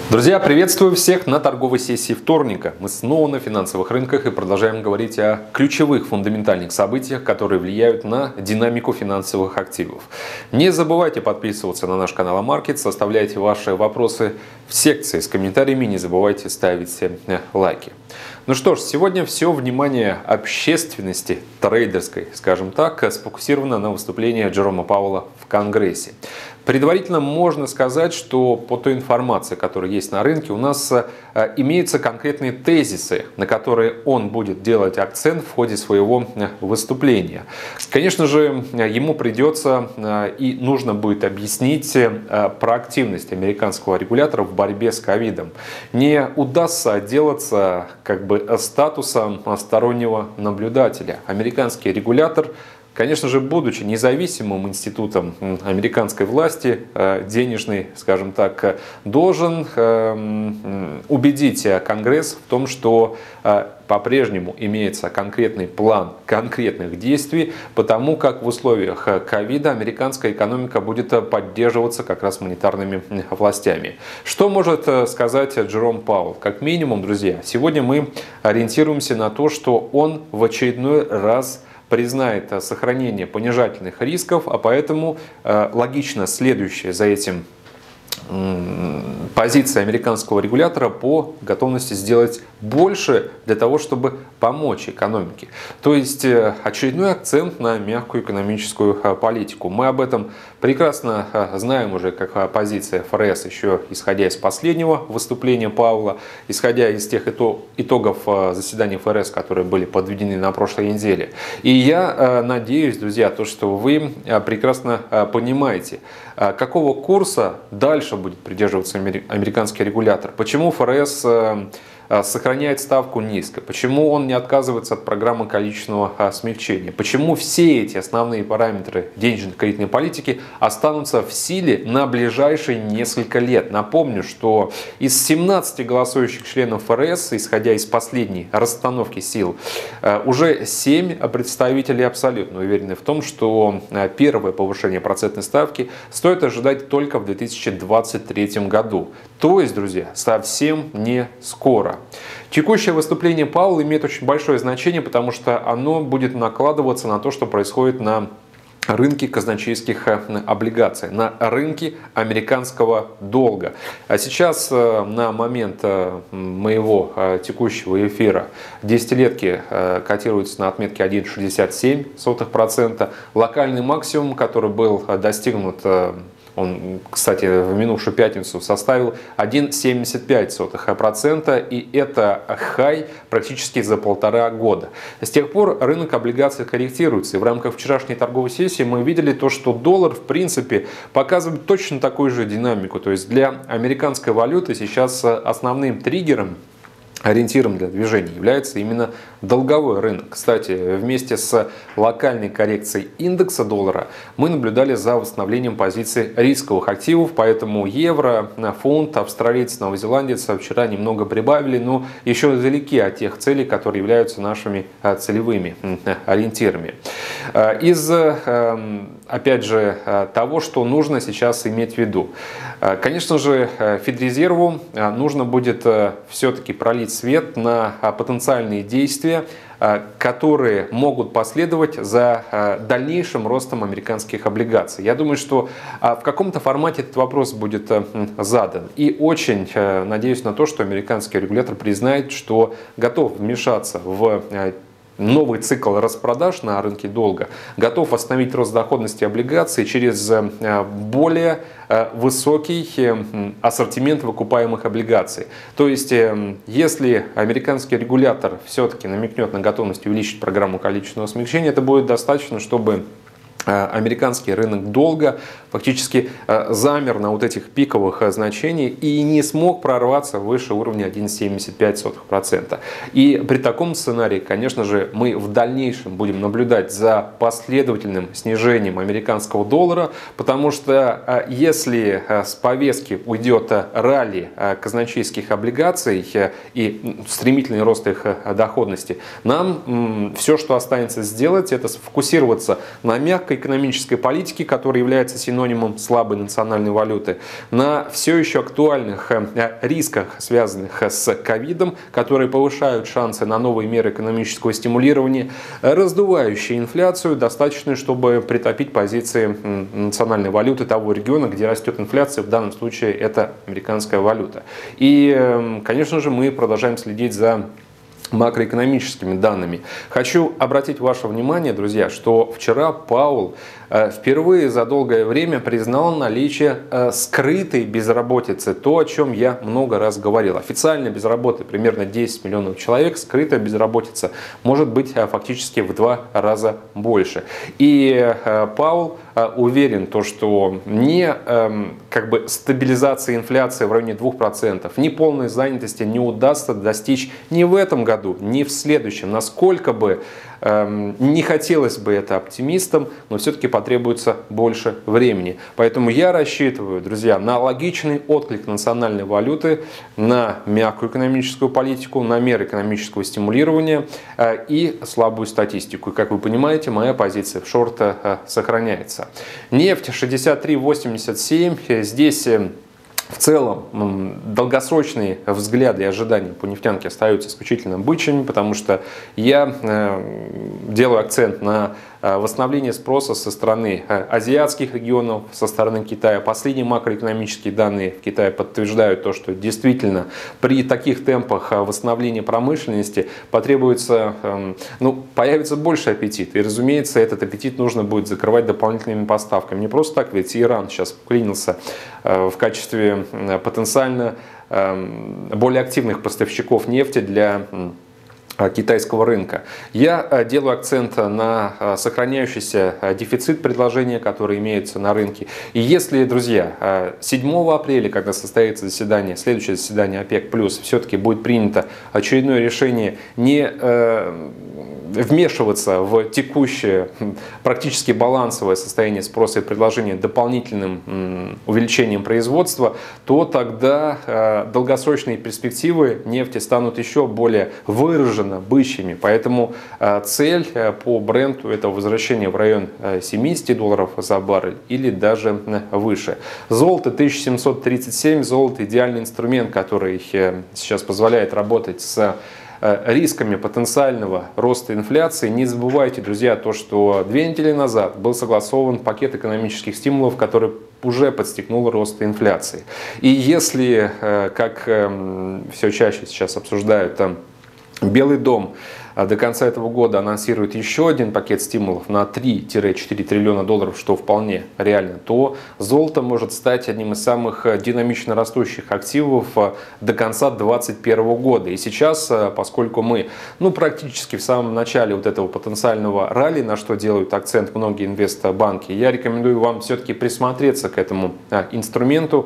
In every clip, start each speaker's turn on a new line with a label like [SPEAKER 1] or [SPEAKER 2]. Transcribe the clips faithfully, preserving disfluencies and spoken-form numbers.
[SPEAKER 1] Друзья, приветствую всех на торговой сессии вторника. Мы снова на финансовых рынках и продолжаем говорить о ключевых фундаментальных событиях, которые влияют на динамику финансовых активов. Не забывайте подписываться на наш канал Амаркетс, оставляйте ваши вопросы в секции с комментариями, не забывайте ставить лайки. Ну что ж, сегодня все внимание общественности трейдерской, скажем так, сфокусировано на выступлении Джерома Пауэлла в Конгрессе. Предварительно можно сказать, что по той информации, которая есть на рынке, у нас имеются конкретные тезисы, на которые он будет делать акцент в ходе своего выступления. Конечно же, ему придется и нужно будет объяснить проактивность американского регулятора в борьбе с ковидом. Не удастся отделаться как бы статусом стороннего наблюдателя. Американский регулятор, конечно же, будучи независимым институтом американской власти, денежный, скажем так, должен убедить Конгресс в том, что по-прежнему имеется конкретный план конкретных действий, потому как в условиях ковида американская экономика будет поддерживаться как раз монетарными властями. Что может сказать Джером Пауэлл? Как минимум, друзья, сегодня мы ориентируемся на то, что он в очередной раз признает сохранение понижательных рисков, а поэтому э, логично следующее за этим э, позиция американского регулятора по готовности сделать больше для того, чтобы помочь экономике. То есть э, очередной акцент на мягкую экономическую э, политику. Мы об этом прекрасно э, знаем уже, как позиция эф эр эс, еще исходя из последнего выступления Пауэлла, исходя из тех итогов э, заседаний эф эр эс, которые были подведены на прошлой неделе. И я э, надеюсь, друзья, то, что вы э, прекрасно э, понимаете, э, какого курса дальше будет придерживаться американский регулятор. Почему эф эр эс э, сохраняет ставку низко, почему он не отказывается от программы количественного смягчения, почему все эти основные параметры денежно-кредитной политики останутся в силе на ближайшие несколько лет. Напомню, что из семнадцати голосующих членов эф эр эс, исходя из последней расстановки сил, уже семь представителей абсолютно уверены в том, что первое повышение процентной ставки стоит ожидать только в две тысячи двадцать третьем году. То есть, друзья, совсем не скоро. Текущее выступление Пауэлла имеет очень большое значение, потому что оно будет накладываться на то, что происходит на рынке казначейских облигаций, на рынке американского долга. А сейчас, на момент моего текущего эфира, десятилетки котируются на отметке один целых шестьдесят семь сотых процента. Локальный максимум, который был достигнут, он, кстати, в минувшую пятницу составил один целых семьдесят пять сотых процента, и это хай практически за полтора года. С тех пор рынок облигаций корректируется, и в рамках вчерашней торговой сессии мы видели то, что доллар, в принципе, показывает точно такую же динамику. То есть для американской валюты сейчас основным триггером, ориентиром для движения является именно долговой рынок. Кстати, вместе с локальной коррекцией индекса доллара мы наблюдали за восстановлением позиций рисковых активов, поэтому евро, фунт, австралиец, новозеландец вчера немного прибавили, но еще далеки от тех целей, которые являются нашими целевыми ориентирами. Из, опять же, того, что нужно сейчас иметь в виду. Конечно же, Федрезерву нужно будет все-таки пролить свет на потенциальные действия, которые могут последовать за дальнейшим ростом американских облигаций. Я думаю, что в каком-то формате этот вопрос будет задан. И очень надеюсь на то, что американский регулятор признает, что готов вмешаться в новый цикл распродаж на рынке долга, готов остановить рост доходности облигаций через более высокий ассортимент выкупаемых облигаций. То есть, если американский регулятор все-таки намекнет на готовность увеличить программу количественного смягчения, это будет достаточно, чтобы американский рынок долга фактически замер на вот этих пиковых значениях и не смог прорваться выше уровня один целых семьдесят пять сотых процента. И при таком сценарии, конечно же, мы в дальнейшем будем наблюдать за последовательным снижением американского доллара, потому что если с повестки уйдет ралли казначейских облигаций и стремительный рост их доходности, нам все, что останется сделать, это сфокусироваться на мягкой мягкой экономической политики, которая является синонимом слабой национальной валюты, на все еще актуальных рисках, связанных с ковидом, которые повышают шансы на новые меры экономического стимулирования, раздувающие инфляцию, достаточно, чтобы притопить позиции национальной валюты того региона, где растет инфляция, в данном случае это американская валюта. И, конечно же, мы продолжаем следить за макроэкономическими данными. Хочу обратить ваше внимание, друзья, что вчера Паул впервые за долгое время признал наличие скрытой безработицы. То, о чем я много раз говорил. Официально безработы примерно десять миллионов человек, скрытая безработица может быть фактически в два раза больше. И Паул уверен, то, что не как бы стабилизация инфляции в районе двух процентов, ни полной занятости не удастся достичь ни в этом году, ни в следующем. Насколько бы не хотелось бы это оптимистам, но все-таки потребуется больше времени. Поэтому я рассчитываю, друзья, на логичный отклик национальной валюты, на мягкую экономическую политику, на меры экономического стимулирования и слабую статистику. И, как вы понимаете, моя позиция в шорта сохраняется. Нефть шестьдесят три восемьдесят семь. Здесь в целом долгосрочные взгляды и ожидания по нефтянке остаются исключительно бычьими, потому что я делаю акцент на восстановление спроса со стороны азиатских регионов, со стороны Китая. Последние макроэкономические данные в Китае подтверждают то, что действительно при таких темпах восстановления промышленности потребуется, ну, появится больше аппетит. И, разумеется, этот аппетит нужно будет закрывать дополнительными поставками. Не просто так, ведь Иран сейчас вклинился в качестве потенциально более активных поставщиков нефти для китайского рынка. Я делаю акцент на сохраняющийся дефицит предложения, который имеется на рынке. И если, друзья, седьмого апреля, когда состоится заседание, следующее заседание ОПЕК+, все-таки будет принято очередное решение не вмешиваться в текущее практически балансовое состояние спроса и предложения дополнительным увеличением производства, то тогда долгосрочные перспективы нефти станут еще более выраженно бычьими. Поэтому цель по бренду это возвращение в район семидесяти долларов за баррель или даже выше. Золото тысяча семьсот тридцать семь. Золото идеальный инструмент, который сейчас позволяет работать с рисками потенциального роста инфляции. Не забывайте, друзья, то, что две недели назад был согласован пакет экономических стимулов, который уже подстегнул рост инфляции. И если, как все чаще сейчас обсуждают, там Белый дом до конца этого года анонсирует еще один пакет стимулов на три-четыре триллиона долларов, что вполне реально, то золото может стать одним из самых динамично растущих активов до конца две тысячи двадцать первого года. И сейчас, поскольку мы ну, практически в самом начале вот этого потенциального ралли, на что делают акцент многие инвестбанки, я рекомендую вам все-таки присмотреться к этому инструменту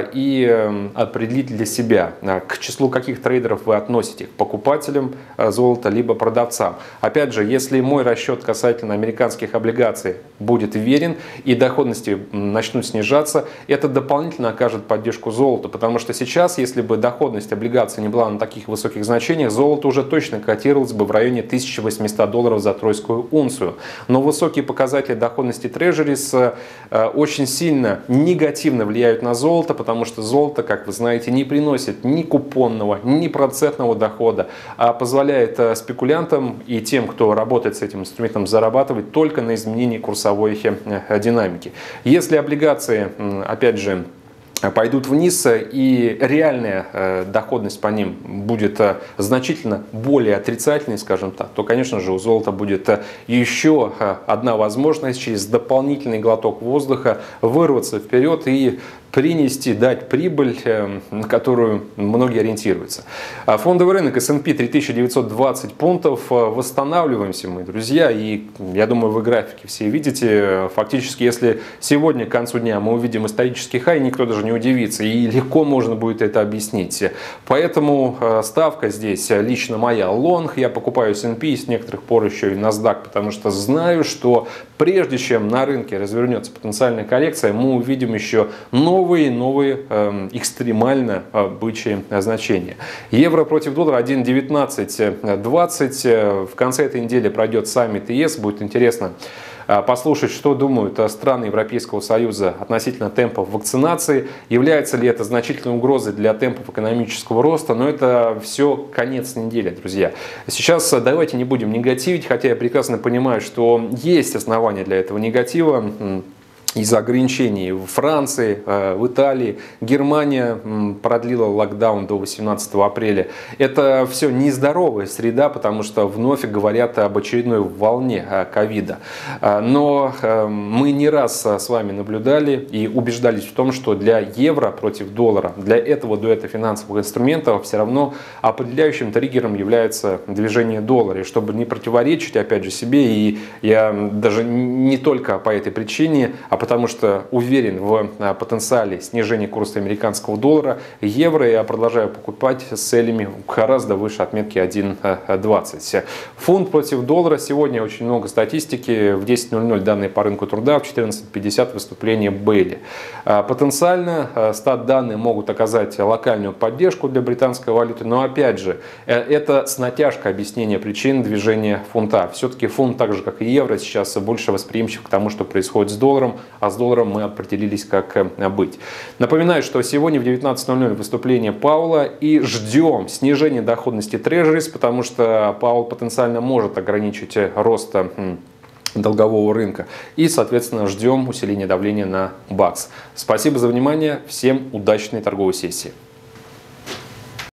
[SPEAKER 1] и определить для себя, к числу каких трейдеров вы относите, к покупателям золота, либо продавцам. Опять же, если мой расчет касательно американских облигаций будет верен и доходности начнут снижаться, это дополнительно окажет поддержку золота, потому что сейчас, если бы доходность облигаций не была на таких высоких значениях, золото уже точно котировалось бы в районе тысячи восьмисот долларов за тройскую унцию. Но высокие показатели доходности трежерис очень сильно негативно влияют на золото, потому что золото, как вы знаете, не приносит ни купонного, ни процентного дохода, а позволяет спекулировать и тем, кто работает с этим инструментом, зарабатывать только на изменении курсовой динамики. Если облигации, опять же, пойдут вниз и реальная доходность по ним будет значительно более отрицательной, скажем так, то, конечно же, у золота будет еще одна возможность через дополнительный глоток воздуха вырваться вперед и принести, дать прибыль, на которую многие ориентируются. Фондовый рынок эс энд пи три тысячи девятьсот двадцать пунктов. Восстанавливаемся мы, друзья, и я думаю, вы графики все видите. Фактически, если сегодня к концу дня мы увидим исторический хай, никто даже не удивится, и легко можно будет это объяснить. Поэтому ставка здесь лично моя лонг. Я покупаю эс энд пи, с некоторых пор еще и NASDAQ, потому что знаю, что прежде чем на рынке развернется потенциальная коллекция, мы увидим еще новые Новые, новые э, экстремально э, бычьи значения. Евро против доллара один девятнадцать двадцать. В конце этой недели пройдет саммит ЕС. Будет интересно послушать, что думают страны Европейского Союза относительно темпов вакцинации, является ли это значительной угрозой для темпов экономического роста, но это все конец недели, друзья. Сейчас давайте не будем негативить, хотя я прекрасно понимаю, что есть основания для этого негатива. Из-за ограничений в Франции, в Италии, Германия продлила локдаун до восемнадцатого апреля. Это все нездоровая среда, потому что вновь говорят об очередной волне ковида. Но мы не раз с вами наблюдали и убеждались в том, что для евро против доллара, для этого дуэта финансовых инструментов все равно определяющим триггером является движение доллара. И чтобы не противоречить, опять же, себе, и я даже не только по этой причине, а потому что уверен в потенциале снижения курса американского доллара, евро я продолжаю покупать с целями гораздо выше отметки один двадцать. Фунт против доллара. Сегодня очень много статистики. В десять ноль ноль данные по рынку труда, в четырнадцать пятьдесят выступление Бейли. Потенциально стат-данные могут оказать локальную поддержку для британской валюты, но опять же, это с натяжкой объяснения причин движения фунта. Все-таки фунт, так же как и евро, сейчас больше восприимчив к тому, что происходит с долларом, а с долларом мы определились, как быть. Напоминаю, что сегодня в девятнадцать ноль ноль выступление Пауэлла и ждем снижения доходности трежерис, потому что Пауэлл потенциально может ограничить рост долгового рынка. И, соответственно, ждем усиления давления на бакс. Спасибо за внимание. Всем удачной торговой сессии.